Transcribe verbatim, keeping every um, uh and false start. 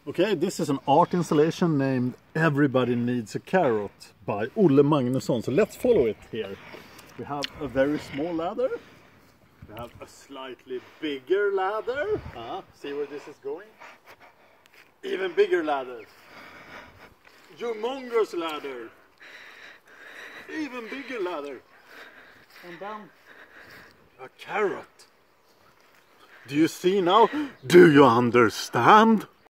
Okay, this is an art installation named Everybody Needs a Carrot by Olle Magnusson. So let's follow it here. We have a very small ladder. We have a slightly bigger ladder. Uh, see where this is going? Even bigger ladder. Humongous ladder. Even bigger ladder. And then a carrot. Do you see now? Do you understand?